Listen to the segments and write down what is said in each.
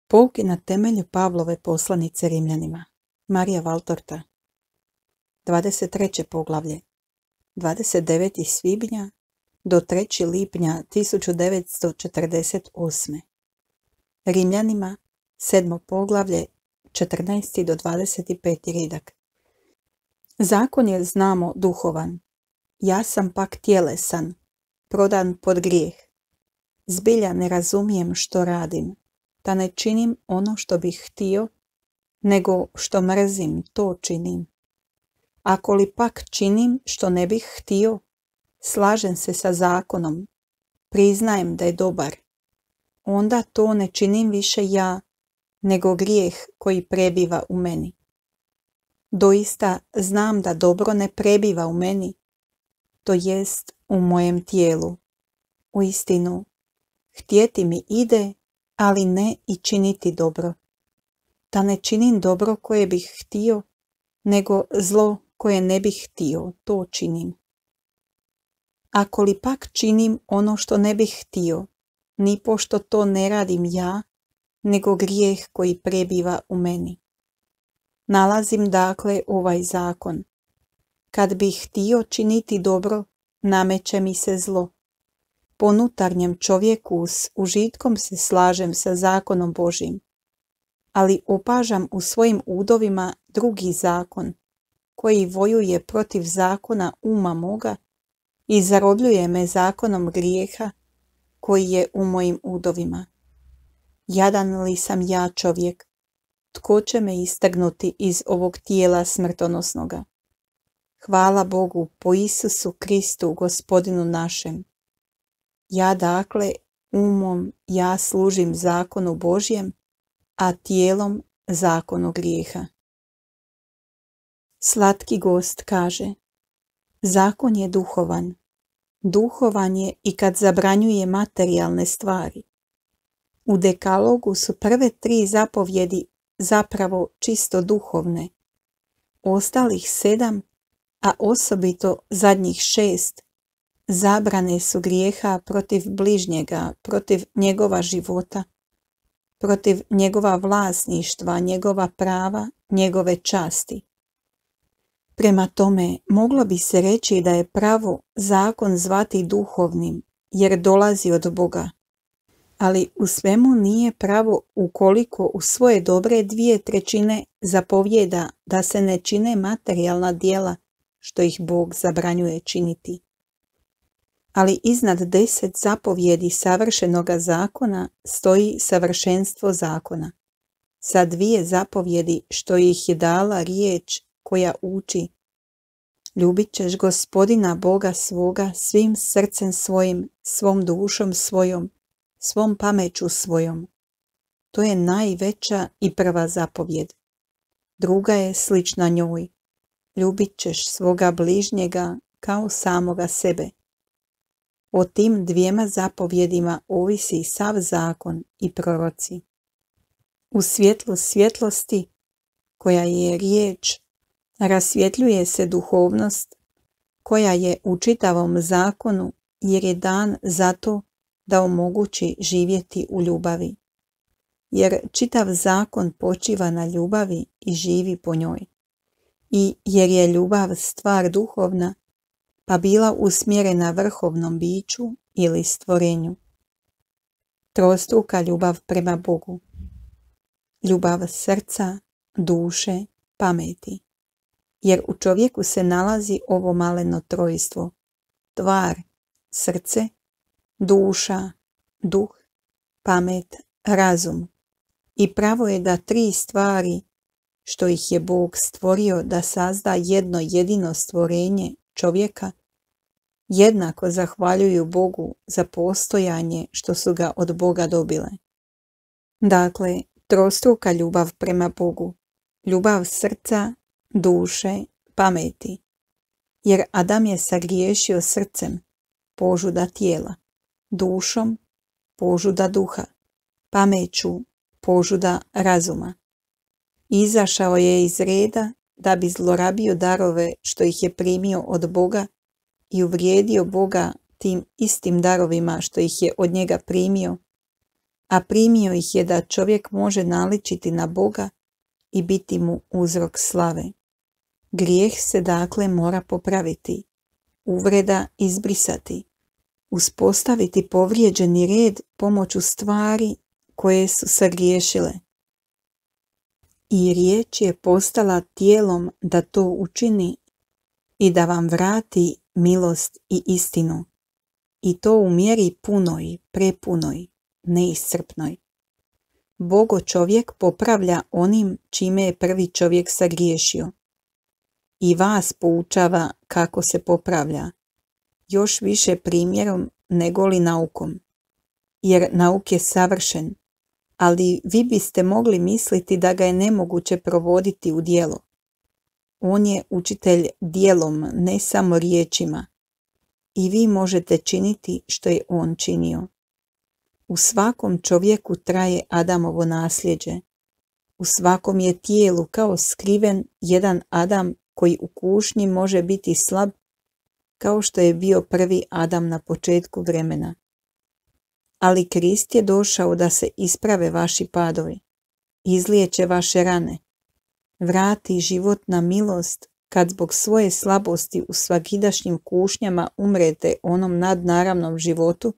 Pouke na temelju Pavlove poslanice Rimljanima. Marija Valtorta. 23. poglavlje. 29. svibnja do 3. lipnja 1948. Rimljanima, 7. poglavlje, 14. do 25. ridak. Zakon je, znamo, duhovan. Ja sam pak tjelesan, prodan pod grijeh. Zbilja ne razumijem što radim, da ne činim ono što bih htio, nego što mrzim, to činim. Ako li pak činim što ne bih htio, slažem se sa zakonom, priznajem da je dobar. Onda to ne činim više ja, nego grijeh koji prebiva u meni. Doista znam da dobro ne prebiva u meni, to jest u mojem tijelu. Uistinu, htjeti mi ide, ali ne i činiti dobro. Da ne činim dobro koje bih htio, nego zlo koje ne bih htio, to činim. Ako li pak činim ono što ne bih htio, nipošto to ne radim ja, nego grijeh koji prebiva u meni. Nalazim dakle ovaj zakon. Kad bih htio činiti dobro, nameće mi se zlo. Po unutarnjem čovjeku s užitkom se slažem sa zakonom Božjim, ali opažam u svojim udovima drugi zakon, koji vojuje protiv zakona uma moga i zarobljuje me zakonom grijeha, koji je u mojim udovima. Jadan li sam ja čovjek, tko će me istrgnuti iz ovog tijela smrtonosnoga? Hvala Bogu po Isusu Kristu, Gospodinu našem. Ja dakle, umom ja služim zakonu Božjem, a tijelom zakonu grijeha. Slatki gost kaže, zakon je duhovan. Duhovan je i kad zabranjuje materijalne stvari. U dekalogu su prve 3 zapovjedi zapravo čisto duhovne. Ostalih 7, a osobito zadnjih 6, zabrane su grijeha protiv bližnjega, protiv njegova života, protiv njegova vlasništva, njegova prava, njegove časti. Prema tome, moglo bi se reći da je pravo zakon zvati duhovnim, jer dolazi od Boga. Ali u svemu nije pravo ukoliko u svoje dobre 2/3 zapovjeda da se ne čine materijalna djela, što ih Bog zabranjuje činiti. Ali iznad 10 zapovjedi savršenoga zakona stoji savršenstvo zakona. Sa 2 zapovjedi što ih je dala riječ koja uči: ljubit ćeš Gospodina Boga svoga svim srcem svojim, svom dušom svojom, svom pameću svojom. To je najveća i prva zapovjed. Druga je slična njoj. Ljubit ćeš svoga bližnjega kao samoga sebe. O tim 2 zapovjedima ovisi sav zakon i proroci. U svjetlu svjetlosti, koja je riječ, rasvjetljuje se duhovnost, koja je u čitavom zakonu, jer je dan zato da omogući živjeti u ljubavi. Jer čitav zakon počiva na ljubavi i živi po njoj. I jer je ljubav stvar duhovna, pa bila usmjerena vrhovnom biću ili stvorenju. Trostruka ljubav prema Bogu. Ljubav srca, duše, pameti. Jer u čovjeku se nalazi ovo maleno trojstvo. Tvar, srce, duša, duh, pamet, razum. I pravo je da 3 stvari, što ih je Bog stvorio da sazda jedno jedino stvorenje, čovjeka, jednako zahvaljuju Bogu za postojanje što su ga od Boga dobile. Dakle, trostruka ljubav prema Bogu, ljubav srca, duše, pameti. Jer Adam je sagriješio srcem, požuda tijela, dušom, požuda duha, pameću, požuda razuma. Izašao je iz reda da bi zlorabio darove što ih je primio od Boga i uvrijedio Boga tim istim darovima što ih je od njega primio, a primio ih je da čovjek može naličiti na Boga i biti mu uzrok slave. Grijeh se dakle mora popraviti, uvreda izbrisati, uspostaviti povrijeđeni red pomoću stvari koje su sagriješile. I riječ je postala tijelom da to učini i da vam vrati milost i istinu, i to u mjeri punoj, prepunoj, neiscrpnoj. Bogo čovjek popravlja onim čime je prvi čovjek sagriješio. I vas poučava kako se popravlja, još više primjerom nego li naukom, jer nauk je savršen, ali vi biste mogli misliti da ga je nemoguće provoditi u djelo. On je učitelj djelom, ne samo riječima, i vi možete činiti što je on činio. U svakom čovjeku traje Adamovo nasljeđe. U svakom je tijelu kao skriven jedan Adam koji u kušnji može biti slab, kao što je bio prvi Adam na početku vremena. Ali Krist je došao da se isprave vaši padovi, izliječe vaše rane, vrati život na milost kad zbog svoje slabosti u svakidašnjim kušnjama umrete onom nadnaravnom životu,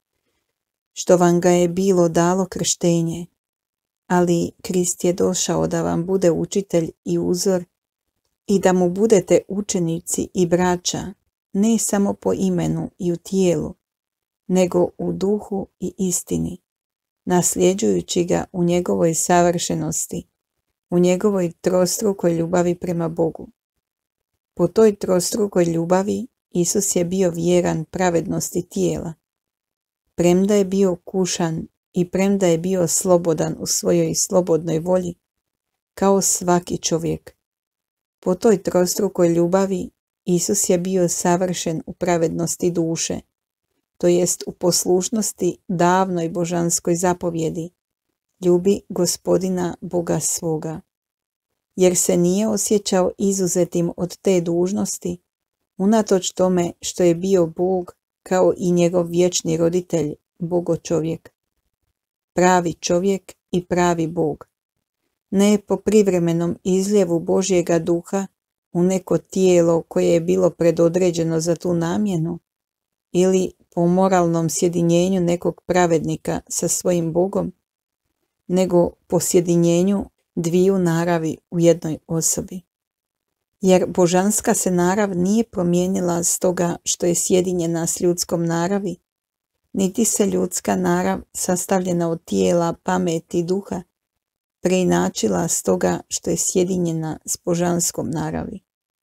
što vam ga je bilo dalo krštenje. Ali Krist je došao da vam bude učitelj i uzor i da mu budete učenici i braća, ne samo po imenu i u tijelu, nego u duhu i istini, nasljeđujući ga u njegovoj savršenosti, u njegovoj trostrukoj ljubavi prema Bogu. Po toj trostrukoj ljubavi Isus je bio vjeran pravednosti tijela. Premda je bio kušan i premda je bio slobodan u svojoj slobodnoj volji, kao svaki čovjek. Po toj trostrukoj ljubavi Isus je bio savršen u pravednosti duše, to jest u poslušnosti davnoj božanskoj zapovjedi: ljubi Gospodina Boga svoga. Jer se nije osjećao izuzetim od te dužnosti, unatoč tome što je bio Bog kao i njegov vječni roditelj, Bogo čovjek. Pravi čovjek i pravi Bog. Ne po privremenom izljevu Božjega duha u neko tijelo koje je bilo predodređeno za tu namjenu, ili po moralnom sjedinjenju nekog pravednika sa svojim Bogom, nego po sjedinjenju dviju naravi u jednoj osobi. Jer božanska se narav nije promijenila stoga što je sjedinjena s ljudskom naravi, niti se ljudska narav sastavljena od tijela, pameti i duha preinačila stoga što je sjedinjena s božanskom naravi.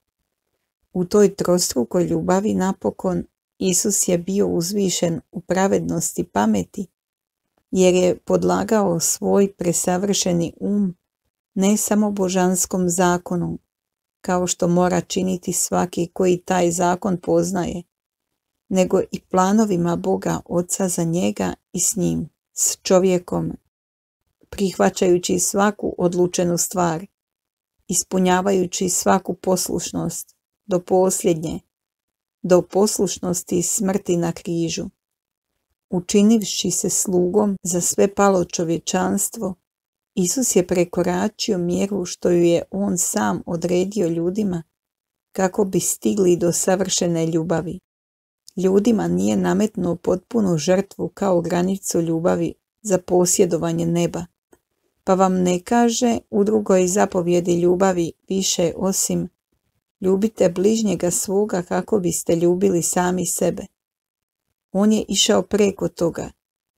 U toj trostrukoj ljubavi napokon Isus je bio uzvišen u pravednosti pameti, jer je podlagao svoj presavršeni ne samo božanskom zakonu, kao što mora činiti svaki koji taj zakon poznaje, nego i planovima Boga Oca za njega i s njim, s čovjekom, prihvaćajući svaku odlučenu stvar, ispunjavajući svaku poslušnost do posljednje, do poslušnosti smrti na križu, učinivši se slugom za sve palo čovječanstvo. Isus je prekoračio mjeru što ju je on sam odredio ljudima kako bi stigli do savršene ljubavi. Ljudima nije nametnuo potpunu žrtvu kao granicu ljubavi za posjedovanje neba, pa vam ne kaže u drugoj zapovjedi ljubavi više osim: ljubite bližnjega svoga kako biste ljubili sami sebe. On je išao preko toga.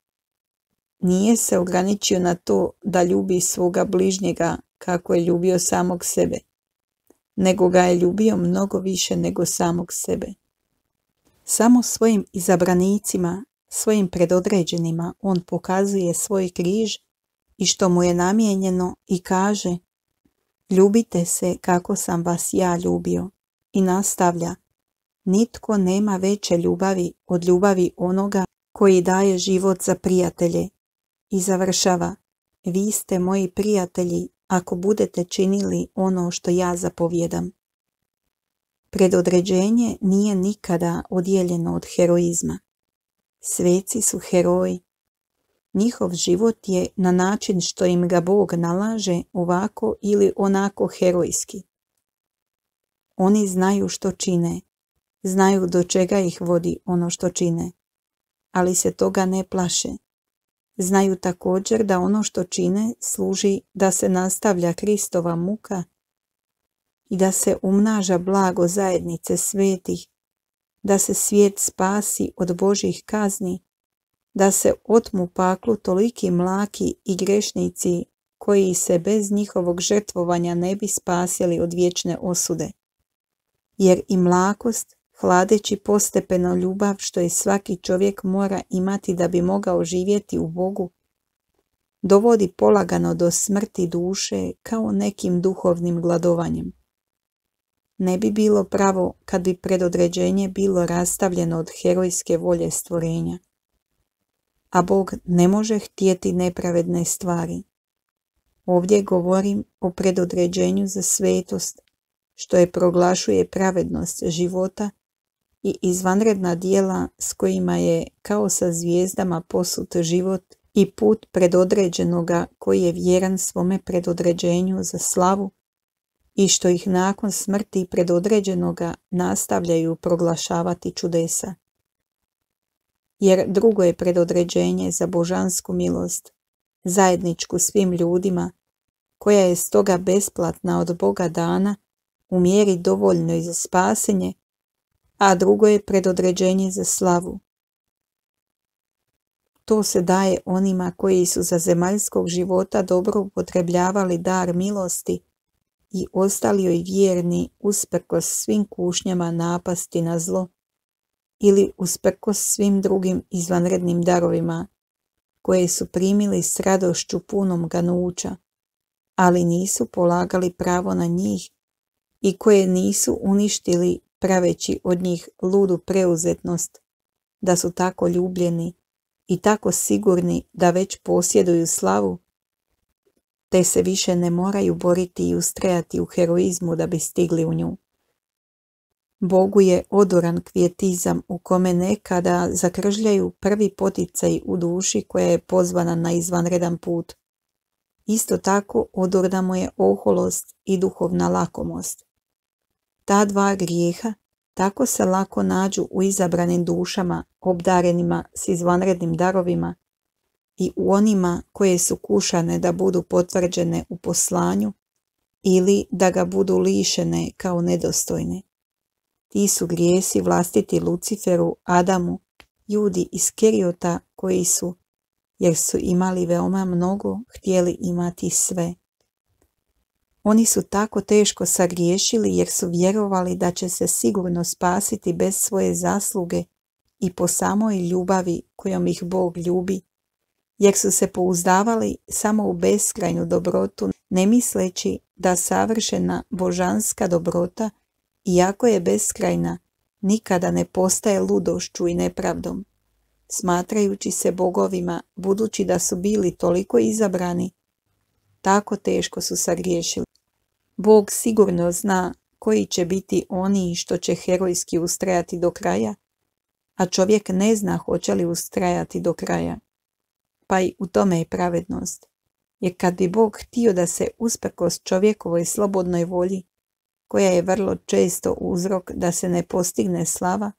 Nije se ograničio na to da ljubi svoga bližnjega kako je ljubio samog sebe, nego ga je ljubio mnogo više nego samog sebe. Samo svojim izabranicima, svojim predodređenima on pokazuje svoj križ i što mu je namijenjeno i kaže: ljubite se kako sam vas ja ljubio. I nastavlja: nitko nema veće ljubavi od ljubavi onoga koji daje život za prijatelje. I završava: vi ste moji prijatelji ako budete činili ono što ja zapovjedam. Predodređenje nije nikada odijeljeno od heroizma. Sveci su heroji. Njihov život je na način što im ga Bog nalaže ovako ili onako herojski. Oni znaju što čine, znaju do čega ih vodi ono što čine, ali se toga ne plaše. Znaju također da ono što čine služi da se nastavlja Kristova muka i da se umnaža blago zajednice svetih, da se svijet spasi od Božjih kazni, da se otmu paklu toliki mlaki i grešnici koji se bez njihovog žrtvovanja ne bi spasili od vječne osude. Jer i mlakost, hladeći postepeno ljubav što je svaki čovjek mora imati da bi mogao živjeti u Bogu, dovodi polagano do smrti duše kao nekim duhovnim gladovanjem. Ne bi bilo pravo kad bi predodređenje bilo rastavljeno od herojske volje stvorenja. A Bog ne može htjeti nepravedne stvari. Ovdje govorim o predodređenju za svetost, što je proglašuje pravednost života i izvanredna djela s kojima je kao sa zvijezdama posut život i put predodređenoga koji je vjeran svome predodređenju za slavu i što ih nakon smrti predodređenoga nastavljaju proglašavati čudesa. Jer drugo je predodređenje za božansku milost, zajedničku svim ljudima, koja je stoga besplatna od Boga dana u mjeri dovoljnoj za spasenje, a drugo je predodređenje za slavu. To se daje onima koji su za zemaljskog života dobro upotrebljavali dar milosti i ostali joj vjerni usprkos svim kušnjama napasti na zlo ili usprkos svim drugim izvanrednim darovima koje su primili s radošću punom ganuća, ali nisu polagali pravo na njih i koje nisu uništili praveći od njih ludu preuzetnost, da su tako ljubljeni i tako sigurni da već posjeduju slavu, te se više ne moraju boriti i ustrajati u heroizmu da bi stigli u nju. Bogu je odoran kvijetizam u kome nekada zakržljaju prvi poticaj u duši koja je pozvana na izvanredan put. Isto tako odorna mu je oholost i duhovna lakomost. Ta dva grijeha tako se lako nađu u izabranim dušama obdarenima s izvanrednim darovima i u onima koje su kušane da budu potvrđene u poslanju ili da ga budu lišene kao nedostojne. Ti su grijesi vlastiti Luciferu, Adamu, Judi Iskeriota koji su, jer su imali veoma mnogo, htjeli imati sve. Oni su tako teško sagriješili jer su vjerovali da će se sigurno spasiti bez svoje zasluge i po samoj ljubavi kojom ih Bog ljubi, jer su se pouzdavali samo u beskrajnu dobrotu, ne misleći da savršena božanska dobrota, iako je beskrajna, nikada ne postaje ludošću i nepravdom. Smatrajući se bogovima, budući da su bili toliko izabrani, tako teško su sagriješili. Bog sigurno zna koji će biti oni što će herojski ustrajati do kraja, a čovjek ne zna hoće li ustrajati do kraja. Pa i u tome je pravednost. Jer kad bi Bog htio da se usprkos čovjekovoj slobodnoj volji, koja je vrlo često uzrok da se ne postigne slava,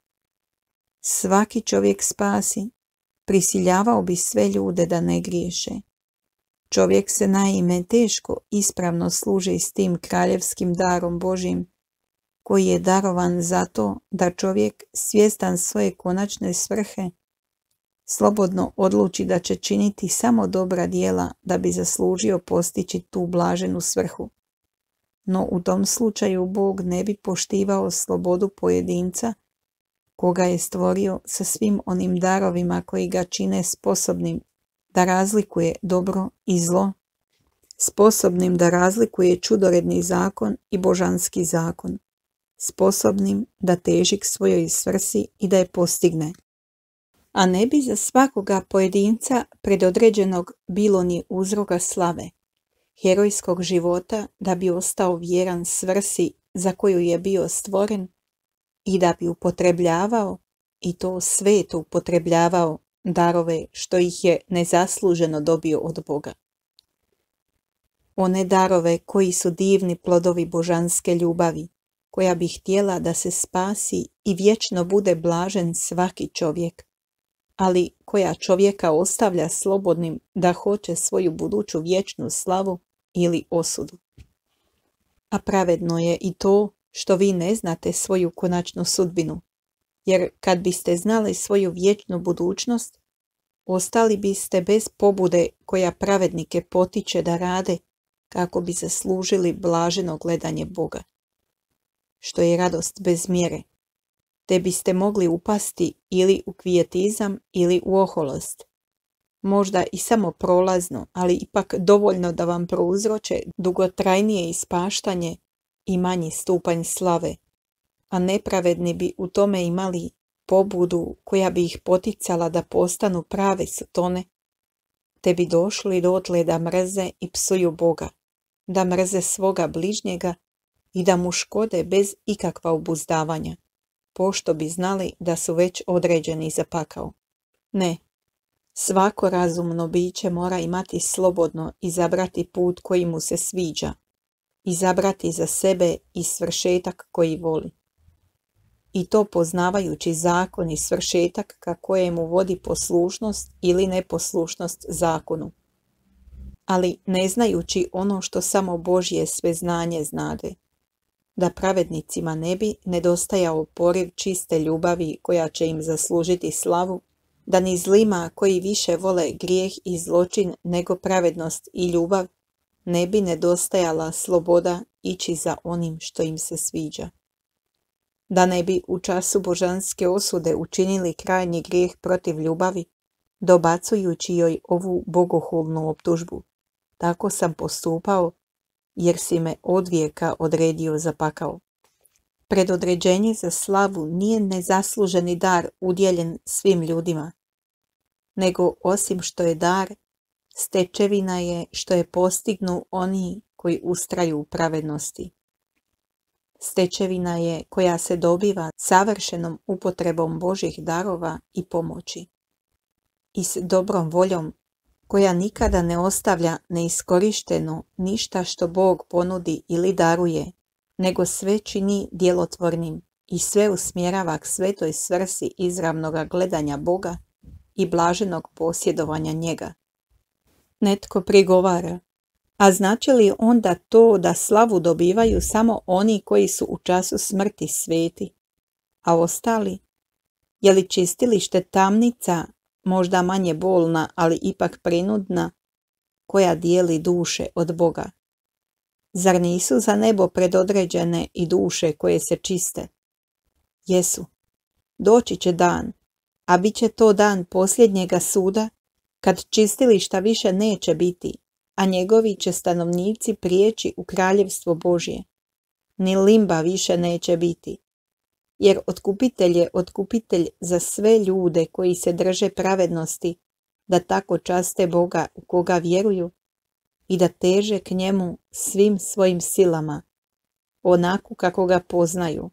svaki čovjek spasi, prisiljavao bi sve ljude da ne griješe. Čovjek se naime teško ispravno služi s tim kraljevskim darom Božjim, koji je darovan zato da čovjek, svjestan svoje konačne svrhe, slobodno odluči da će činiti samo dobra djela da bi zaslužio postići tu blaženu svrhu. No u tom slučaju Bog ne bi poštivao slobodu pojedinca, koga je stvorio sa svim onim darovima koji ga čine sposobnim da razlikuje dobro i zlo, sposobnim da razlikuje čudoredni zakon i božanski zakon, sposobnim da teži k svojoj svrsi i da je postigne. A ne bi za svakoga pojedinca predodređenog bilo ni uzroka slave, herojskog života da bi ostao vjeran svrsi za koju je bio stvoren i da bi upotrebljavao, i to sveto upotrebljavao, darove što ih je nezasluženo dobio od Boga. One darove koji su divni plodovi božanske ljubavi, koja bi htjela da se spasi i vječno bude blažen svaki čovjek, ali koja čovjeka ostavlja slobodnim da hoće svoju buduću vječnu slavu ili osudu. A pravedno je i to što vi ne znate svoju konačnu sudbinu, jer kad biste znali svoju vječnu budućnost, ostali biste bez pobude koja pravednike potiče da rade kako bi zaslužili blaženo gledanje Boga, što je radost bez mjere, te biste mogli upasti ili u kvijetizam ili u oholost, možda i samo prolazno, ali ipak dovoljno da vam prouzroče dugotrajnije ispaštanje i manji stupanj slave, a nepravedni bi u tome imali pobudu koja bi ih poticala da postanu prave sotone, te bi došli dotle da mrze i psuju Boga, da mrze svoga bližnjega i da mu škode bez ikakva obuzdavanja, pošto bi znali da su već određeni za pakao. Ne, svako razumno biće mora imati slobodno izabrati put koji mu se sviđa, izabrati za sebe i svršetak koji voli. I to poznavajući zakon i svršetak ka kojemu vodi poslušnost ili neposlušnost zakonu, ali ne znajući ono što samo Božje sveznanje znade, da pravednicima ne bi nedostajao poriv čiste ljubavi koja će im zaslužiti slavu, da ni zlima koji više vole grijeh i zločin nego pravednost i ljubav ne bi nedostajala sloboda ići za onim što im se sviđa. Da ne bi u času božanske osude učinili krajnji grijeh protiv ljubavi, dobacujući joj ovu bogohulnu optužbu. Tako sam postupao, jer si me odvijeka odredio za pakao. Predodređenje za slavu nije nezasluženi dar udjeljen svim ljudima, nego osim što je dar, stečevina je što je postignu oni koji ustraju u pravednosti. Stečevina je koja se dobiva savršenom upotrebom Božjih darova i pomoći i s dobrom voljom koja nikada ne ostavlja neiskorišteno ništa što Bog ponudi ili daruje, nego sve čini djelotvornim i sve usmjerava k svetoj svrsi izravnoga gledanja Boga i blaženog posjedovanja njega. Netko prigovara, a znači li onda to da slavu dobivaju samo oni koji su u času smrti sveti, a ostali? Je li čistilište tamnica, možda manje bolna, ali ipak prinudna, koja dijeli duše od Boga? Zar nisu za nebo predodređene i duše koje se čiste? Jesu. Doći će dan, a bit će to dan posljednjega suda, kad čistilišta više neće biti, a njegovi će stanovnici prijeći u kraljevstvo Božje. Ni limba više neće biti, jer otkupitelj je otkupitelj za sve ljude koji se drže pravednosti, da tako časte Boga u koga vjeruju i da teže k njemu svim svojim silama, onako kako ga poznaju.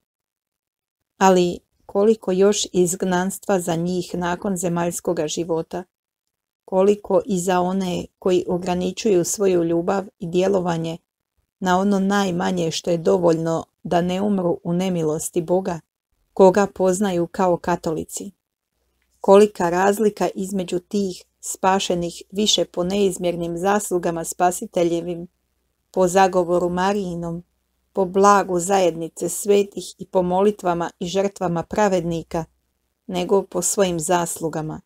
Ali koliko još izgnanstva za njih nakon zemaljskoga života, koliko i za one koji ograničuju svoju ljubav i djelovanje na ono najmanje što je dovoljno da ne umru u nemilosti Boga, koga poznaju kao katolici. Kolika razlika između tih spašenih više po neizmjernim zaslugama spasiteljevim, po zagovoru Marijinom, po blagu zajednice svetih i po molitvama i žrtvama pravednika, nego po svojim zaslugama.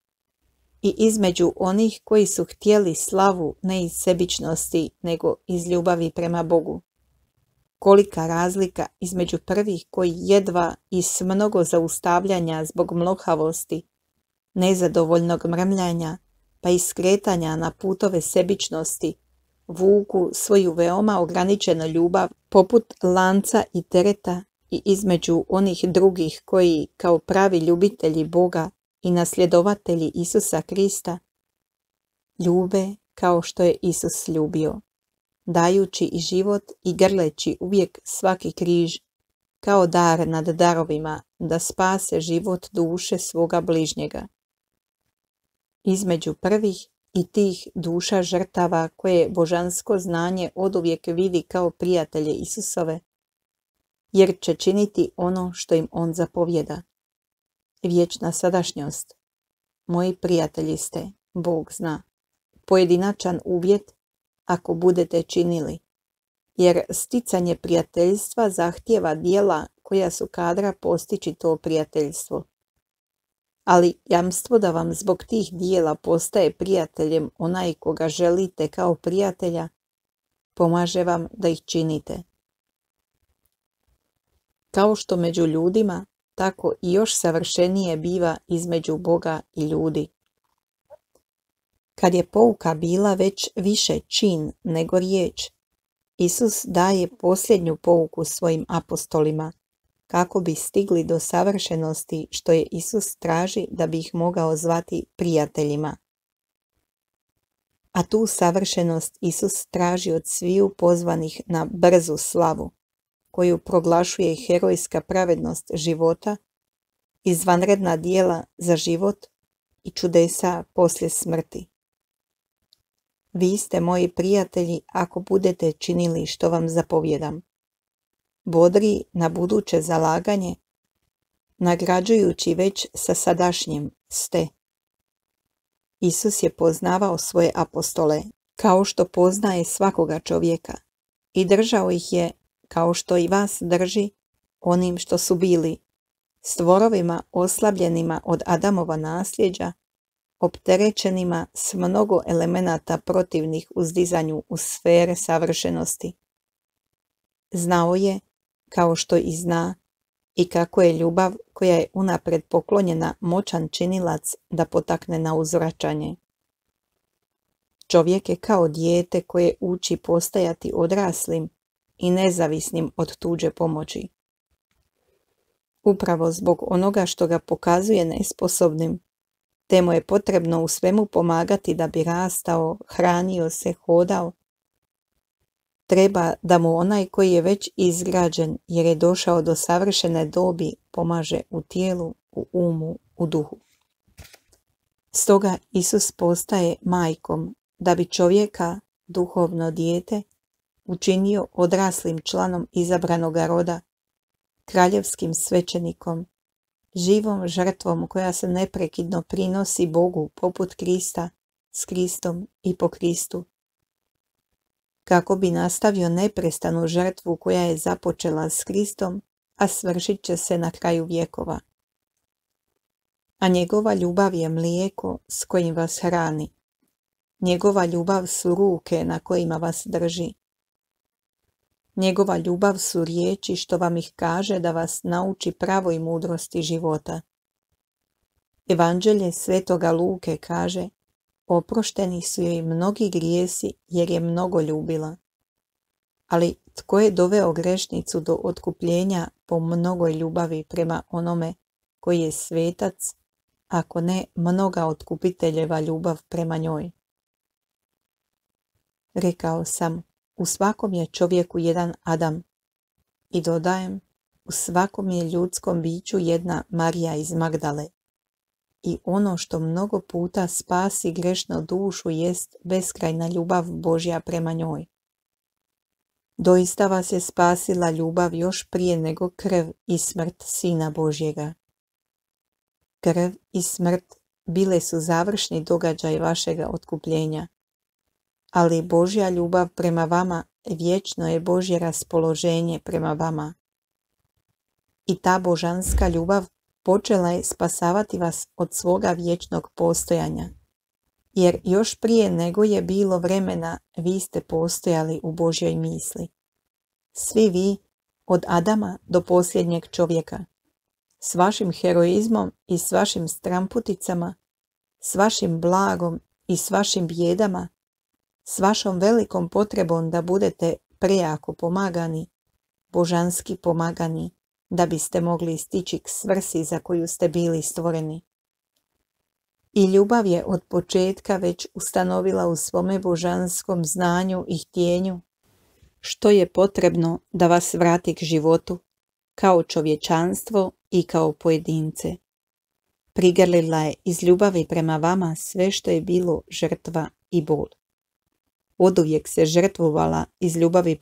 I između onih koji su htjeli slavu ne iz sebičnosti, nego iz ljubavi prema Bogu. Kolika razlika između prvih koji jedva i s mnogo zaustavljanja zbog mlohavosti, nezadovoljnog mrmljanja, pa i skretanja na putove sebičnosti, vuku svoju veoma ograničenu ljubav poput lanca i tereta, i između onih drugih koji, kao pravi ljubitelji Boga i nasljedovatelji Isusa Krista, ljube kao što je Isus ljubio, dajući i život i grleći uvijek svaki križ, kao dar nad darovima, da spase život duše svoga bližnjega. između prvih i tih duša žrtava koje božansko znanje oduvijek vidi kao prijatelje Isusove, jer će činiti ono što im on zapovjeda. Vječna sadašnjost. Moji prijatelji ste, Bog zna. Pojedinačan uvjet ako budete činili, jer sticanje prijateljstva zahtijeva djela koja su kadra postići to prijateljstvo. Ali jamstvo da vam zbog tih djela postaje prijateljem onaj koga želite kao prijatelja, pomaže vam da ih činite. Kao što među ljudima, tako i još savršenije biva između Boga i ljudi. Kad je pouka bila već više čin nego riječ, Isus daje posljednju pouku svojim apostolima, kako bi stigli do savršenosti što je Isus traži da bi ih mogao zvati prijateljima. A tu savršenost Isus traži od sviju pozvanih na brzu slavu, koju proglašuje herojska pravednost života, izvanredna djela za život i čudesa poslije smrti. Vi ste moji prijatelji ako budete činili što vam zapovjedam. Bodri na buduće zalaganje, nagrađujući već sa sadašnjim ste. Isus je poznavao svoje apostole kao što poznaje svakoga čovjeka i držao ih je kao što i vas drži onim što su bili, stvorovima oslabljenima od Adamova nasljeđa, opterećenima s mnogo elemenata protivnih uzdizanju u sfere savršenosti. Znao je, kao što i zna, i kako je ljubav koja je unaprijed poklonjena moćan činilac da potakne na uzvraćanje. Čovjek je kao dijete koje uči postajati odraslim i nezavisnim od tuđe pomoći. Upravo zbog onoga što ga pokazuje nesposobnim, te mu je potrebno u svemu pomagati da bi rastao, hranio se, hodao, treba da mu onaj koji je već izgrađen jer je došao do savršene dobi pomaže u tijelu, u umu, u duhu. Stoga Isus postaje majkom da bi čovjeka, duhovno dijete, učinio odraslim članom izabranoga roda, kraljevskim svećenikom, živom žrtvom koja se neprekidno prinosi Bogu poput Krista, s Kristom i po Kristu, kako bi nastavio neprestanu žrtvu koja je započela s Kristom, a svršit će se na kraju vjekova. A njegova ljubav je mlijeko s kojim vas hrani. Njegova ljubav su ruke na kojima vas drži. Njegova ljubav su riječi što vam ih kaže da vas nauči pravoj mudrosti života. Evanđelje svetoga Luke kaže: oprošteni su joj mnogi grijesi jer je mnogo ljubila. Ali tko je doveo grešnicu do otkupljenja po mnogoj ljubavi prema onome koji je svetac, ako ne mnoga otkupiteljeva ljubav prema njoj? Rekao sam, u svakom je čovjeku jedan Adam, i dodajem, u svakom je ljudskom biću jedna Marija iz Magdale. I ono što mnogo puta spasi grešnu dušu jest beskrajna ljubav Božja prema njoj. Doista vas je spasila ljubav još prije nego krv i smrt Sina Božjega. Krv i smrt bile su završni događaj vašega otkupljenja, ali Božja ljubav prema vama vječno je Božje raspoloženje prema vama. I ta božanska ljubav počela je spasavati vas od svoga vječnog postojanja, jer još prije nego je bilo vremena vi ste postojali u Božjoj misli. Svi vi, od Adama do posljednjeg čovjeka, s vašim heroizmom i s vašim stramputicama, s vašim blagom i s vašim bijedama, s vašom velikom potrebom da budete prejako pomagani, božanski pomagani, da biste mogli stići k svrsi za koju ste bili stvoreni. I ljubav je od početka već ustanovila u svome božanskom znanju i htjenju što je potrebno da vas vrati k životu, kao čovječanstvo i kao pojedince. prigrlila je iz ljubavi prema vama sve što je bilo žrtva i bol. Oduvijek se žrtvovala iz ljubavi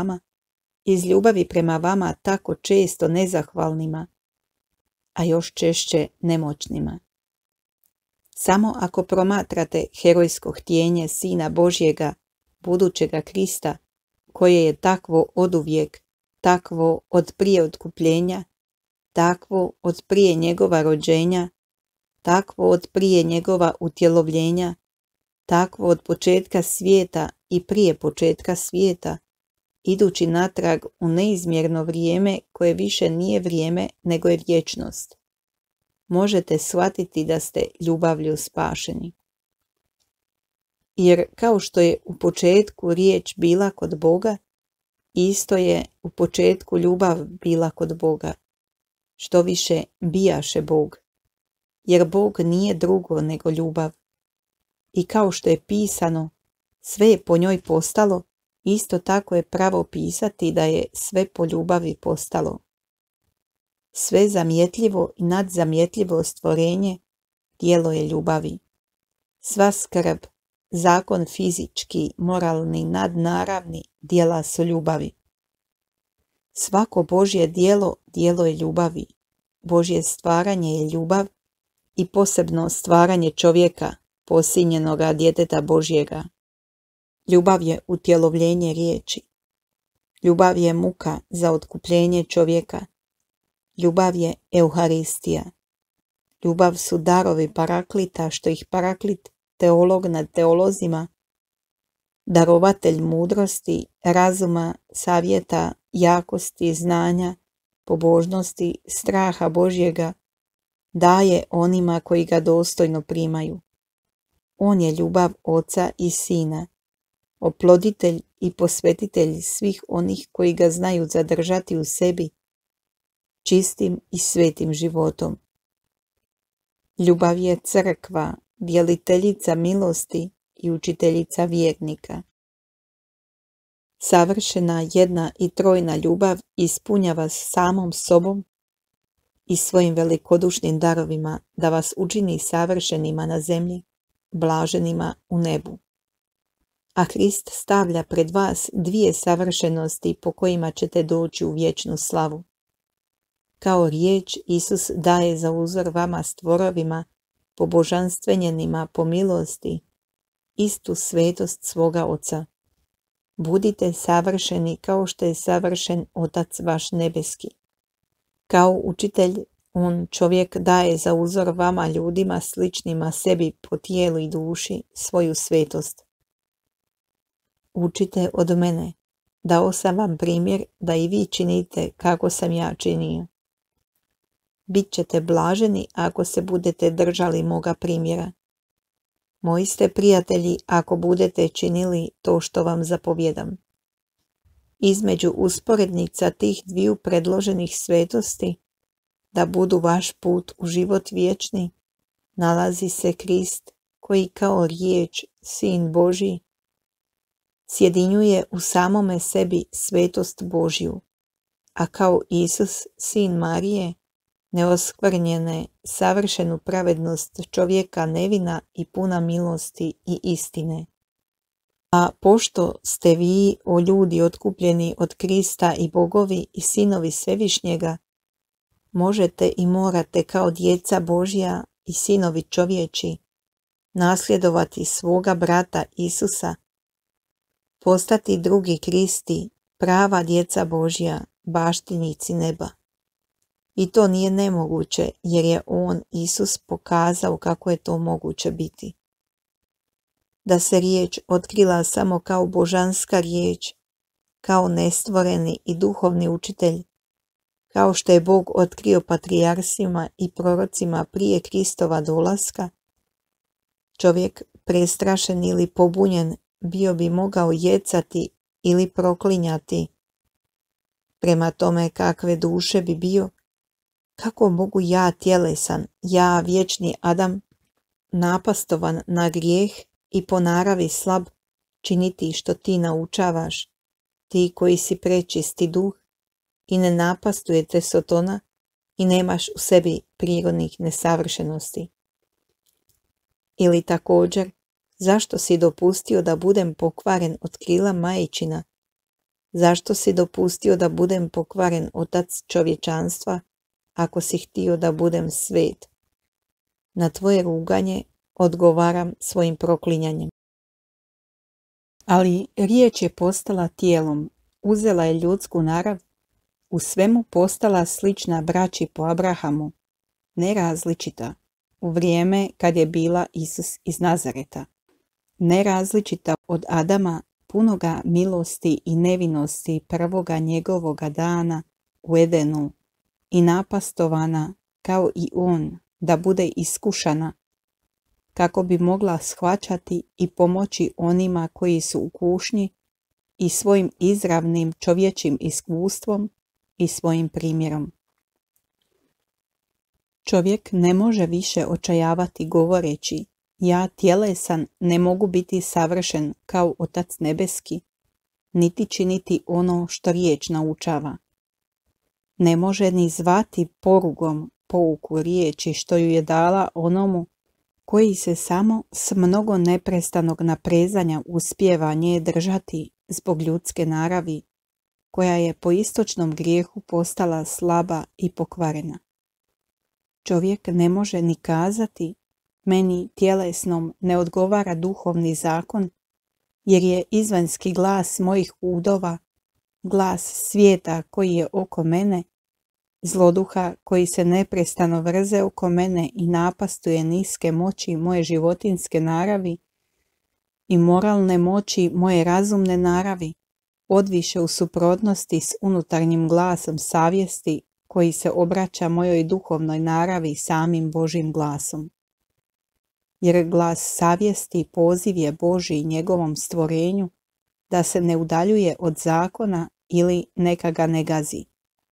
prema vama tako često nezahvalnima, a još češće nemoćnima. Samo ako promatrate herojsko htjenje Sina Božjega, budućega Krista, koje je takvo oduvijek, takvo od prije otkupljenja, takvo od prije njegova rođenja, takvo od prije njegova utjelovljenja, takvo od početka svijeta i prije početka svijeta, idući natrag u neizmjerno vrijeme koje više nije vrijeme nego je vječnost. Možete shvatiti da ste ljubavlju spašeni. Jer kao što je u početku riječ bila kod Boga, isto je u početku ljubav bila kod Boga. Što više bijaše Bog, jer Bog nije drugo nego ljubav. I kao što je pisano, sve je po njoj postalo, isto tako je pravo pisati da je sve po ljubavi postalo. Sve zamjetljivo i nadzamjetljivo stvorenje djelo je ljubavi. Sva skrb, zakon fizički, moralni, nadnaravni djela su ljubavi. Svako Božje djelo je ljubavi. Božje stvaranje je ljubav i posebno stvaranje čovjeka, posinjenoga djeteta Božjega. Ljubav je utjelovljenje riječi. Ljubav je muka za otkupljenje čovjeka. Ljubav je Euharistija. Ljubav su darovi Paraklita, što ih Paraklit, teolog nad teolozima, darovatelj mudrosti, razuma, savjeta, jakosti, znanja, pobožnosti, straha Božjega, daje onima koji ga dostojno primaju. On je ljubav Oca i Sina, oploditelj i posvetitelj svih onih koji ga znaju zadržati u sebi, čistim i svetim životom. Ljubav je crkva, djeliteljica milosti i učiteljica vjernika. Savršena, jedna i trojna ljubav ispunja vas samom sobom i svojim velikodušnim darovima da vas učini savršenima na zemlji, blaženima u nebu. A Krist stavlja pred vas dvije savršenosti po kojima ćete doći u vječnu slavu. Kao riječ Isus daje za uzor vama stvorovima, po božanstvenjenima, po milosti, istu svetost svoga Oca. Budite savršeni kao što je savršen Otac vaš nebeski. Kao učitelj, on čovjek daje za uzor vama ljudima sličnima sebi po tijelu i duši svoju svetost. Učite od mene, dao sam vam primjer da i vi činite kako sam ja činio. Bit ćete blaženi ako se budete držali moga primjera. Moji ste prijatelji ako budete činili to što vam zapovjedam. Između usporednica tih dviju predloženih svetosti, da budu vaš put u život vječni, nalazi se Krist koji kao riječ, Sin Božji, sjedinjuje u samome sebi svetost Božju, a kao Isus, Sin Marije, neoskvrnjene, savršenu pravednost čovjeka nevina i puna milosti i istine. A pošto ste vi, o ljudi otkupljeni od Krista i bogovi i sinovi Svevišnjega, možete i morate kao djeca Božja i sinovi čovječi nasljedovati svoga brata Isusa, postati drugi Kristi, prava djeca Božja, baštinici neba. I to nije nemoguće, jer je on, Isus, pokazao kako je to moguće biti. Da se riječ otkrila samo kao božanska riječ, kao nestvoreni i duhovni učitelj, kao što je Bog otkrio patrijarsima i prorocima prije Kristova dolaska, čovjek prestrašen ili pobunjen bio bi mogao jecati ili proklinjati. Prema tome kakve duše bi bio, kako mogu ja tjelesan, ja vječni Adam, napastovan na grijeh i po naravi slab, činiti što ti naučavaš, ti koji si prečisti duh i ne napastujete Sotona, i nemaš u sebi prirodnih nesavršenosti? Ili također, zašto si dopustio da budem pokvaren od krila majčina? Zašto si dopustio da budem pokvaren otac čovječanstva, ako si htio da budem svet? Na tvoje ruganje odgovaram svojim proklinjanjem. Ali riječ je postala tijelom, uzela je ljudsku narav, u svemu postala slična braći po Abrahamu, nerazličita, u vrijeme kad je bila Isus iz Nazareta, nerazličita od Adama, punoga milosti i nevinosti prvoga njegovoga dana u Edenu i napastovana kao i on da bude iskušana, kako bi mogla shvaćati i pomoći onima koji su u kušnji i svojim izravnim čovječim iskustvom i svojim primjerom. Čovjek ne može više očajavati govoreći: ja tjelesan ne mogu biti savršen kao Otac nebeski, niti činiti ono što riječ naučava. Ne može ni zvati porugom pouku riječi što ju je dala onomu koji se samo s mnogo neprestanog naprezanja uspijeva nje držati zbog ljudske naravi, koja je po istočnom grijehu postala slaba i pokvarena. Čovjek ne može ni kazati: meni tjelesnom ne odgovara duhovni zakon, jer je izvanjski glas mojih udova, glas svijeta koji je oko mene, zloduha koji se neprestano vrze oko mene i napastuje niske moći moje životinske naravi i moralne moći moje razumne naravi, odviše u suprotnosti s unutarnjim glasom savjesti koji se obraća mojoj duhovnoj naravi samim Božjim glasom. Jer glas savjesti poziv je Božji njegovom stvorenju da se ne udaljuje od zakona ili neka ga ne gazi.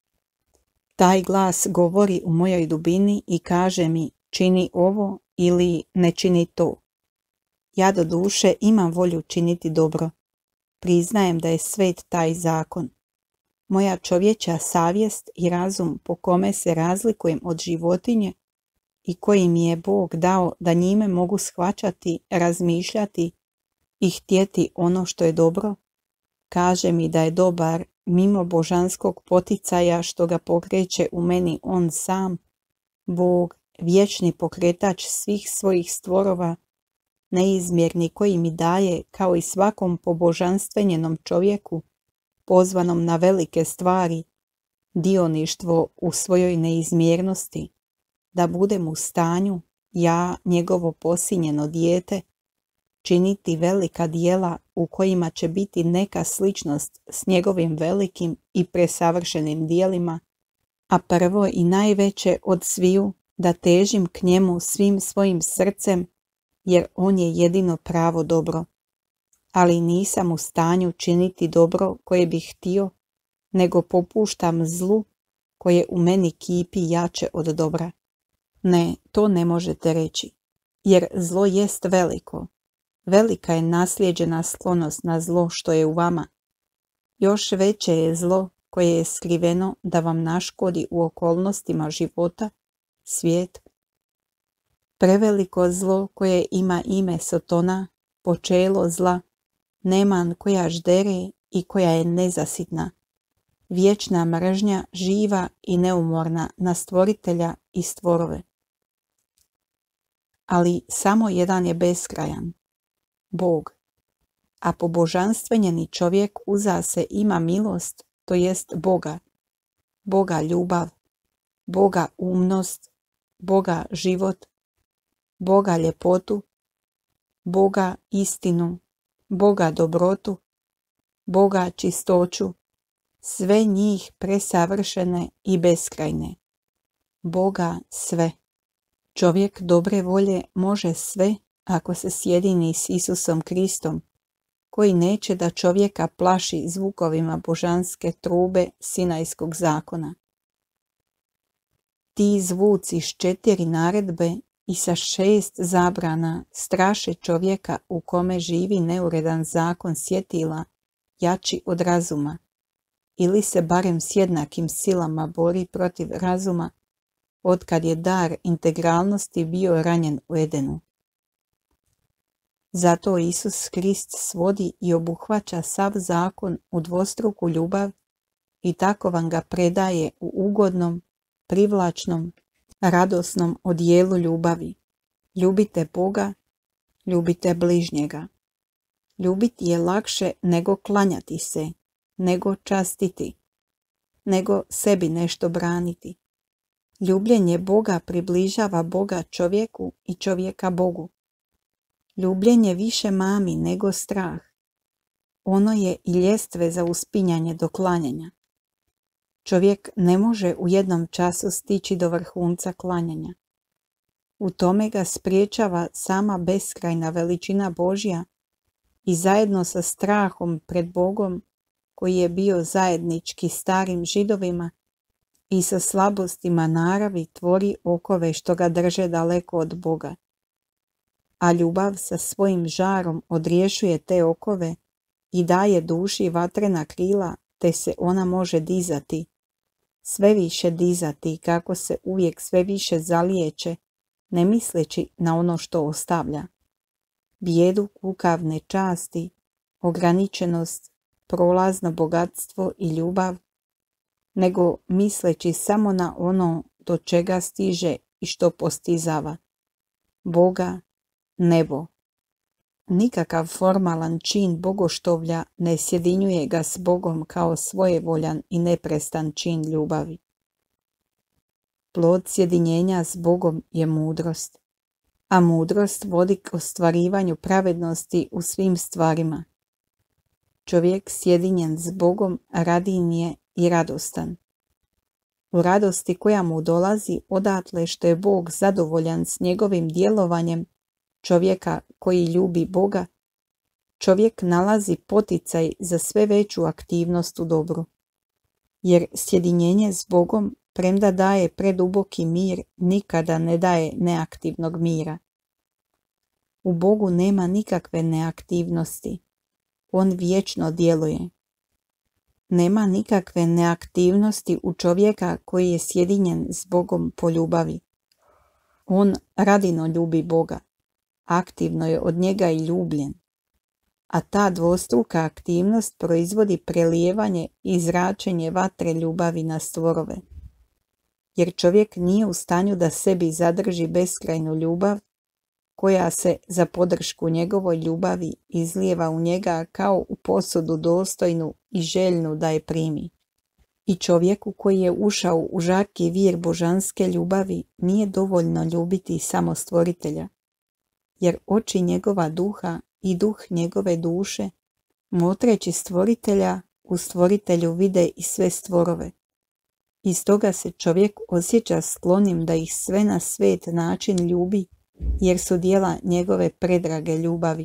Taj glas govori u mojoj dubini i kaže mi: čini ovo ili ne čini to. Ja do duše imam volju činiti dobro. Priznajem da je svet taj zakon. Moja čovječa savjest i razum po kome se razlikujem od životinje i koji mi je Bog dao da njime mogu shvaćati, razmišljati i htjeti ono što je dobro, kaže mi da je dobar mimo božanskog poticaja što ga pokreće u meni on sam, Bog, vječni pokretač svih svojih stvorova, neizmjerni koji mi daje, kao i svakom pobožanstvenjenom čovjeku, pozvanom na velike stvari, dioništvo u svojoj neizmjernosti, da budem u stanju, ja, njegovo posinjeno dijete, činiti velika djela u kojima će biti neka sličnost s njegovim velikim i presavršenim djelima, a prvo i najveće od sviju da težim k njemu svim svojim srcem, jer on je jedino pravo dobro. Ali nisam u stanju činiti dobro koje bih htio, nego popuštam zlu koje u meni kipi jače od dobra. Ne, to ne možete reći, jer zlo jest veliko. Velika je naslijeđena sklonost na zlo što je u vama. Još veće je zlo koje je skriveno da vam naškodi u okolnostima života, svijet. Preveliko zlo koje ima ime Sotona, počelo zla, neman koja ždere i koja je nezasitna, vječna mržnja živa i neumorna na stvoritelja i stvorove. Ali samo jedan je beskrajan, Bog, a pobožanstvenjeni čovjek uza se ima milost, to jest Boga, Boga ljubav, Boga umnost, Boga život, Boga ljepotu, Boga istinu, Boga dobrotu, Boga čistoću, sve njih presavršene i beskrajne. Boga sve. Čovjek dobre volje može sve ako se sjedini s Isusom Kristom, koji neće da čovjeka plaši zvukovima božanske trube Sinajskog zakona. Ti zvuci s 4 naredbe i sa 6 zabrana straše čovjeka u kome živi neuredan zakon sjetila, jači od razuma, ili se barem s jednakim silama bori protiv razuma otkad je dar integralnosti bio ranjen u Edenu. Zato Isus Krist svodi i obuhvaća sav zakon u dvostruku ljubav i tako vam ga predaje u ugodnom, privlačnom, radosnom odijelu ljubavi. Ljubite Boga, ljubite bližnjega. Ljubiti je lakše nego klanjati se, nego častiti, nego sebi nešto braniti. Ljubljenje Boga približava Boga čovjeku i čovjeka Bogu. Ljubljenje više mami nego strah. Ono je i ljestve za uspinjanje do klanjanja. Čovjek ne može u jednom času stići do vrhunca klanjanja. U tome ga spriječava sama beskrajna veličina Božja i zajedno sa strahom pred Bogom, koji je bio zajednički starim Židovima, i sa slabostima naravi tvori okove što ga drže daleko od Boga. A ljubav sa svojim žarom odriješuje te okove i daje duši vatrena krila, te se ona može dizati, sve više dizati, kako se uvijek sve više zalijeće, ne misleći na ono što ostavlja. Bijedu kukavne časti, ograničenost, prolazno bogatstvo i ljubav, nego misleći samo na ono do čega stiže i što postizava. Boga, nebo. Nikakav formalan čin bogoštovlja ne sjedinjuje ga s Bogom kao svojevoljan i neprestan čin ljubavi. Plod sjedinjenja s Bogom je mudrost, a mudrost vodi k ostvarivanju pravednosti u svim stvarima. Čovjek sjedinjen s Bogom radin je i radostan. U radosti koja mu dolazi odatle što je Bog zadovoljan s njegovim djelovanjem čovjeka koji ljubi Boga, čovjek nalazi poticaj za sve veću aktivnost u dobru. Jer sjedinjenje s Bogom, premda daje preduboki mir, nikada ne daje neaktivnog mira. U Bogu nema nikakve neaktivnosti. On vječno djeluje. Nema nikakve neaktivnosti u čovjeka koji je sjedinjen s Bogom po ljubavi. On radino ljubi Boga. Aktivno je od njega i ljubljen. A ta dvostruka aktivnost proizvodi prelijevanje i zračenje vatre ljubavi na stvorove. Jer čovjek nije u stanju da sebi zadrži beskrajnu ljubav, koja se za podršku njegovoj ljubavi izlijeva u njega kao u posudu dostojnu i željnu da je primi. I čovjeku koji je ušao u žarki vir božanske ljubavi nije dovoljno ljubiti samo stvoritelja, jer oči njegova duha i duh njegove duše, motreći stvoritelja, u stvoritelju vide i sve stvorove. I stoga se čovjek osjeća sklonim da ih sve na svet način ljubi, jer su djela njegove predrage ljubavi.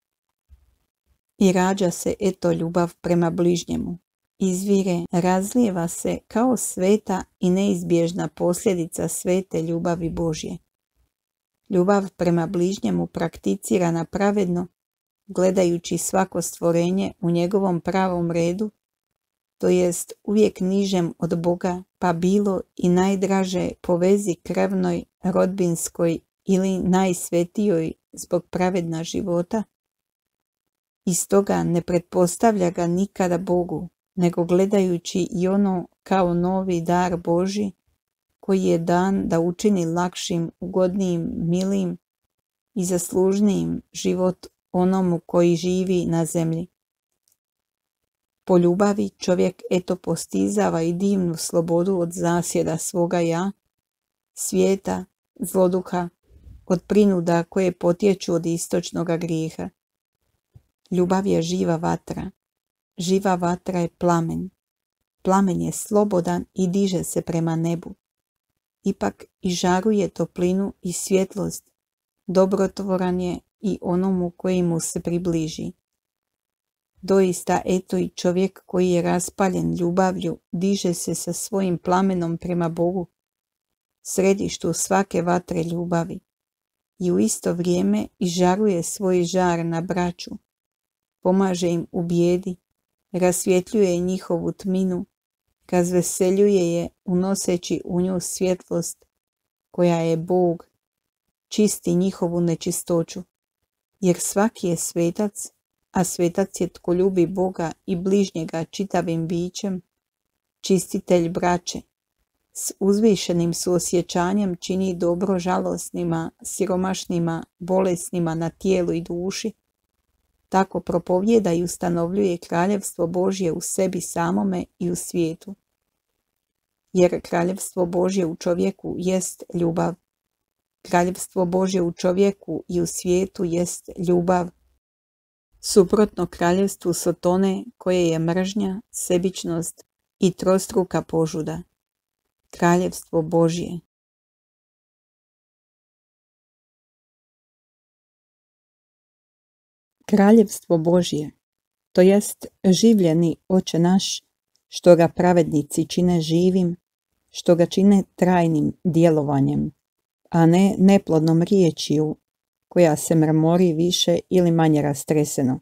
I rađa se eto ljubav prema bližnjemu. Izvire, razlijeva se kao sveta i neizbježna posljedica svete ljubavi Božje. Ljubav prema bližnjemu prakticirana pravedno, gledajući svako stvorenje u njegovom pravom redu, to jest uvijek nižem od Boga, pa bilo i najdraže po vezi krvnoj, rodbinskoj ili najsvetijoj zbog pravedna života, i stoga ne pretpostavlja ga nikada Bogu, nego gledajući i ono kao novi dar Božji, koji je dan da učini lakšim, ugodnijim, milim i zaslužnijim život onomu koji živi na zemlji. Po ljubavi čovjek eto postizava i divnu slobodu od zasjeda svoga ja, svijeta, zloduha, od prinuda koje potječu od istočnoga grijeha. Ljubav je živa vatra. Živa vatra je plamen. Plamen je slobodan i diže se prema nebu. Ipak i žaruje toplinu i svjetlost. Dobrotvoran je i onomu koji mu se približi. Doista eto i čovjek koji je raspaljen ljubavlju diže se sa svojim plamenom prema Bogu, središtu svake vatre ljubavi, i u isto vrijeme izžaruje svoj žar na braću, pomaže im u bijedi, rasvjetljuje njihovu tminu, razveseljuje je unoseći u nju svjetlost koja je Bog, čisti njihovu nečistoću, jer svaki je svetac, a svetac je tko ljubi Boga i bližnjega čitavim bićem, čistitelj braće. S uzvišenim suosjećanjem čini dobro žalosnima, siromašnima, bolesnima na tijelu i duši, tako propovijeda i ustanovljuje kraljevstvo Božje u sebi samome i u svijetu. Jer kraljevstvo Božje u čovjeku jest ljubav. Kraljevstvo Božje u čovjeku i u svijetu jest ljubav. Suprotno kraljevstvu Sotone, koje je mržnja, sebičnost i trostruka požuda. Kraljevstvo Božje. Kraljevstvo Božje, to jest življeni Oče naš, što ga pravednici čine živim, što ga čine trajnim djelovanjem, a ne neplodnom riječju koja se mrmori više ili manje rastreseno.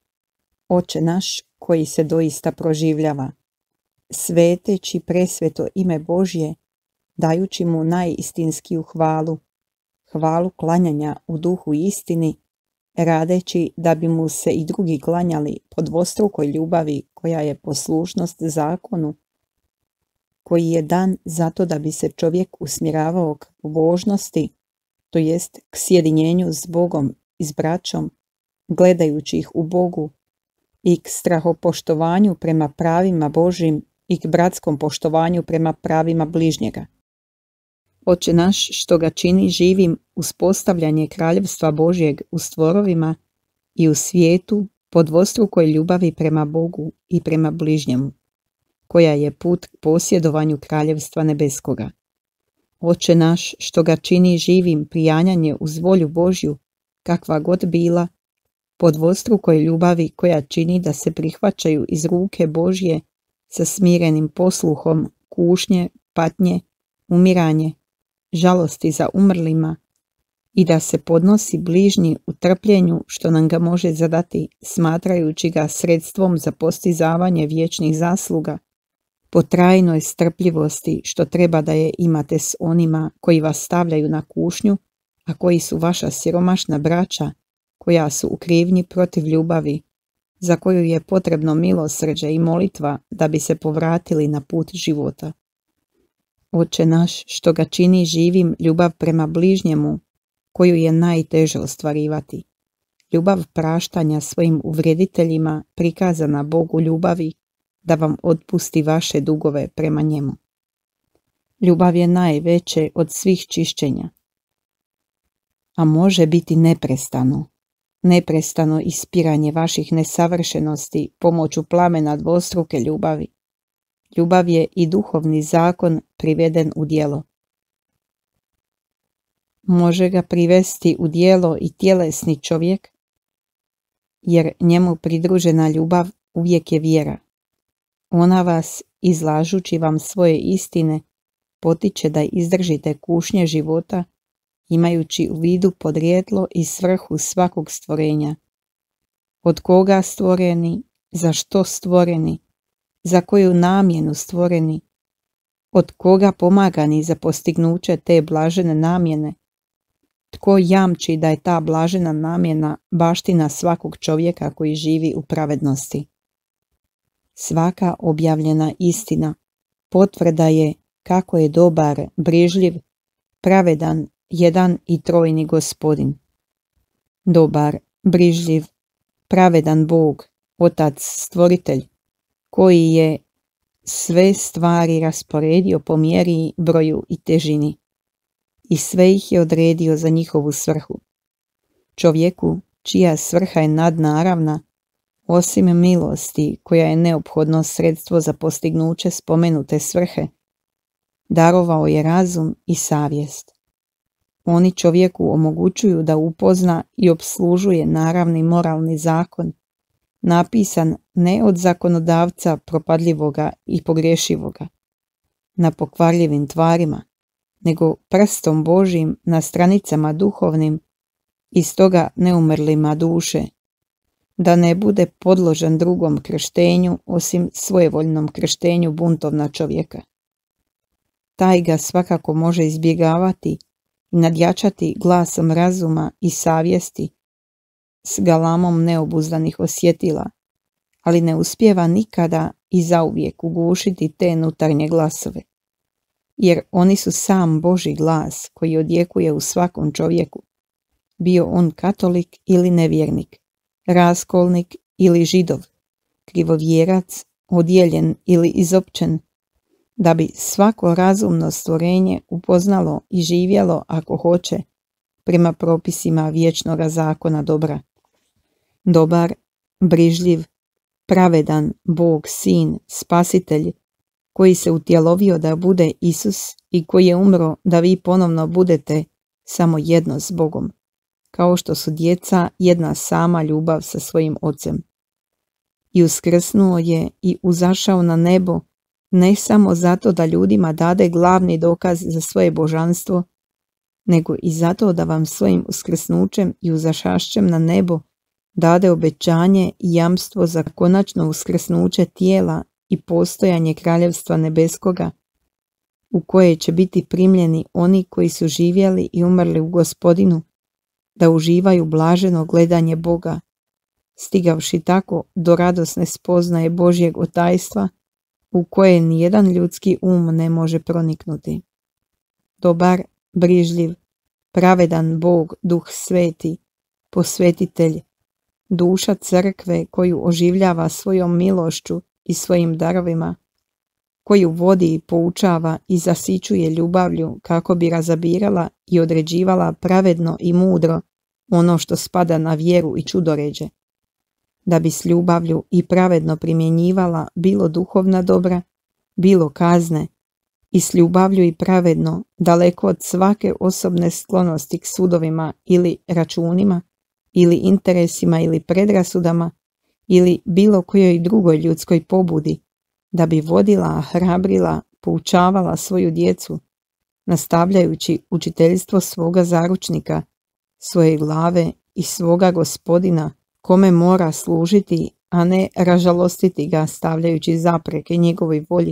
Oče naš koji se doista proživljava, sveteći presveto ime Božje, dajući mu najistinskiju hvalu, hvalu klanjanja u duhu i istini, radeći da bi mu se i drugi klanjali po dvostrukoj ljubavi koja je poslušnost zakonu, koji je dan zato da bi se čovjek usmjeravao k pobožnosti, to jest k sjedinjenju s Bogom i s braćom, gledajući ih u Bogu, i k strahopoštovanju prema pravima Božjim i k bratskom poštovanju prema pravima bližnjega. Oče naš što ga čini živim uspostavljanje kraljevstva Božjeg u stvorovima i u svijetu po dvostrukoj ljubavi prema Bogu i prema bližnjemu, koja je put k posjedovanju kraljevstva nebeskoga. Oče naš što ga čini živim prijanjanje uz volju Božju, kakva god bila, po dvostrukoj ljubavi koja čini da se prihvaćaju iz ruke Božje sa smirenim posluhom kušnje, patnje, umiranje, žalosti za umrlima i da se podnosi bližnji u trpljenju što nam ga može zadati, smatrajući ga sredstvom za postizavanje vječnih zasluga, po trajnoj strpljivosti što treba da je imate s onima koji vas stavljaju na kušnju, a koji su vaša siromašna braća, koja su u krivnji protiv ljubavi, za koju je potrebno milosrđe i molitva da bi se povratili na put života. Oče naš što ga čini živim ljubav prema bližnjemu, koju je najteže ostvarivati. Ljubav praštanja svojim uvrediteljima prikazana Bogu ljubavi, da vam otpusti vaše dugove prema njemu. Ljubav je najveće od svih čišćenja, a može biti neprestano ispiranje vaših nesavršenosti pomoću plamena dvostruke ljubavi. Ljubav je i duhovni zakon priveden u djelo. Može ga privesti u djelo i tjelesni čovjek, jer njemu pridružena ljubav uvijek je vjera. Ona vas, izlažući vam svoje istine, potiče da izdržite kušnje života, imajući u vidu podrijetlo i svrhu svakog stvorenja. Od koga stvoreni, za što stvoreni, za koju namjenu stvoreni, od koga pomagani za postignuće te blažene namjene, tko jamči da je ta blažena namjena baština svakog čovjeka koji živi u pravednosti. Svaka objavljena istina potvrda je kako je dobar, brižljiv, pravedan, jedan i trojni Gospodin. Dobar, brižljiv, pravedan Bog, Otac Stvoritelj, koji je sve stvari rasporedio po mjeri, broju i težini i sve ih je odredio za njihovu svrhu. Čovjeku, čija svrha je nadnaravna, osim milosti koja je neophodno sredstvo za postignuće spomenute svrhe, darovao je razum i savjest. Oni čovjeku omogućuju da upozna i opslužuje naravni moralni zakon, napisan ne od zakonodavca propadljivoga i pogrešivoga, na pokvarljivim tvarima, nego prstom Božjim na stranicama duhovnim i stoga neumrlima duše, da ne bude podložen drugom krštenju osim svojevoljnom krštenju buntovna čovjeka. taj ga svakako može izbjegavati i nadjačati glasom razuma i savjesti s galamom neobuzdanih osjetila, ali ne uspijeva nikada i zauvijek ugušiti te unutarnje glasove, jer oni su sam Božji glas koji odjekuje u svakom čovjeku, bio on katolik ili nevjernik, raskolnik ili židov, krivovjerac, odjeljen ili izopćen, da bi svako razumno stvorenje upoznalo i živjelo, ako hoće, prema propisima vječnoga zakona dobra. Dobar, brižljiv, pravedan Bog, Sin, Spasitelj, koji se utjelovio da bude Isus i koji je umro da vi ponovno budete samo jedno s Bogom, kao što su djeca jedna sama ljubav sa svojim Ocem. I uskrsnuo je i uzašao na nebo, ne samo zato da ljudima dade glavni dokaz za svoje božanstvo, nego i zato da vam svojim uskrsnućem i uzašašćem na nebo dade obećanje i jamstvo za konačno uskrsnuće tijela i postojanje kraljevstva nebeskoga, u koje će biti primljeni oni koji su živjeli i umrli u Gospodinu, da uživaju blaženo gledanje Boga, stigavši tako do radosne spoznaje Božjeg otajstva, u koje nijedan ljudski ne može proniknuti. Dobar, brižljiv, pravedan Bog, Duh Sveti, posvetitelj, duša crkve koju oživljava svojom milošću i svojim darovima, koju vodi i poučava i zasićuje ljubavlju kako bi razabirala i određivala pravedno i mudro ono što spada na vjeru i čudoređe, da bi s ljubavlju i pravedno primjenjivala bilo duhovna dobra, bilo kazne, i s ljubavlju i pravedno, daleko od svake osobne sklonosti k sudovima ili računima, ili interesima ili predrasudama, ili bilo kojoj drugoj ljudskoj pobudi, da bi vodila, hrabrila, poučavala svoju djecu, nastavljajući učiteljstvo svoga zaručnika, svoje glave i svoga Gospodina, kome mora služiti, a ne ražalostiti ga stavljajući zapreke njegovoj volji,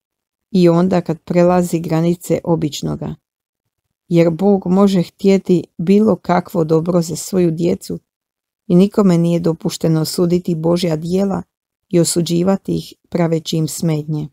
i onda kad prelazi granice običnoga. Jer Bog može htjeti bilo kakvo dobro za svoju djecu i nikome nije dopušteno suditi Božja djela i osuđivati ih praveći im smetnje.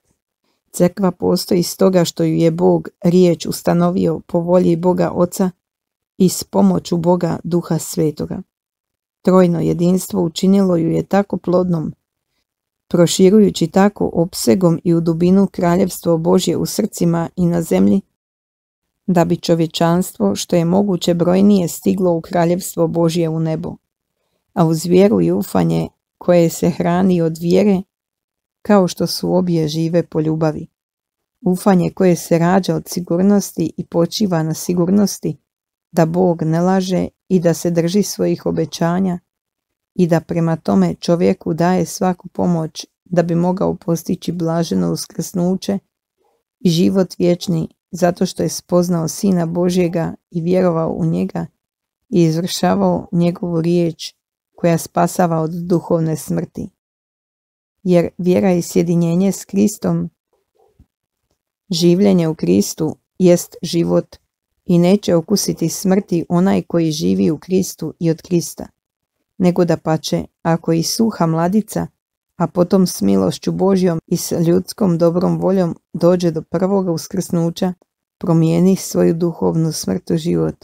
Crkva postoji stoga što ju je Bog riječ ustanovio po volji Boga Oca i s pomoću Boga Duha Svetoga. Trojno jedinstvo učinilo ju je tako plodnom, proširujući tako opsegom i u dubinu kraljevstvo Božje u srcima i na zemlji, da bi čovječanstvo što je moguće brojnije stiglo u kraljevstvo Božje u nebo, a uz vjeru i ufanje koje se hrani od vjere, kao što su obje žive po ljubavi. Ufanje koje se rađa od sigurnosti i počiva na sigurnosti da Bog ne laže i da se drži svojih obećanja i da prema tome čovjeku daje svaku pomoć da bi mogao postići blaženo uskrsnuće i život vječni, zato što je spoznao Sina Božjega i vjerovao u njega i izvršavao njegovu riječ koja spasava od duhovne smrti. Jer vjera i sjedinjenje s Kristom, življenje u Kristu, jest život i neće okusiti smrti onaj koji živi u Kristu i od Krista, nego dapače, ako i suha mladica, a potom s milošću Božjom i s ljudskom dobrom voljom dođe do prvoga uskrsnuća, promijeni svoju duhovnu smrt u život.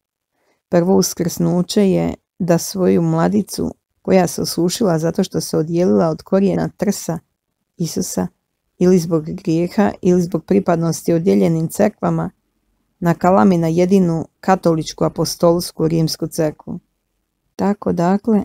Prvo uskrsnuće je da svoju mladicu, koja se osušila zato što se odjelila od korijena trsa Isusa, ili zbog grijeha, ili zbog pripadnosti odjeljenim crkvama, nakalami na jedinu katoličku apostolsku rimsku crkvu. Tako dakle,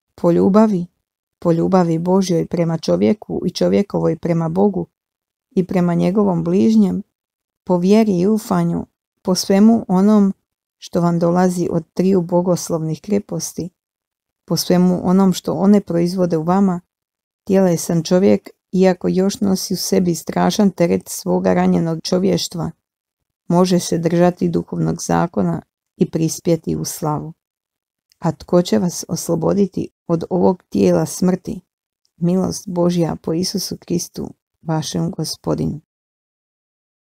po ljubavi Božjoj prema čovjeku i čovjekovoj prema Bogu i prema njegovom bližnjem, po vjeri i ufanju, po svemu onom što vam dolazi od triju bogoslovnih kreposti, po svemu onom što one proizvode u vama, tjelesan čovjek, iako još nosi u sebi strašan teret svoga ranjenog čovještva, može se držati duhovnog zakona i prispjeti u slavu. A tko će vas osloboditi od ovog tijela smrti? Milost Božja po Isusu Kristu, vašem Gospodinu.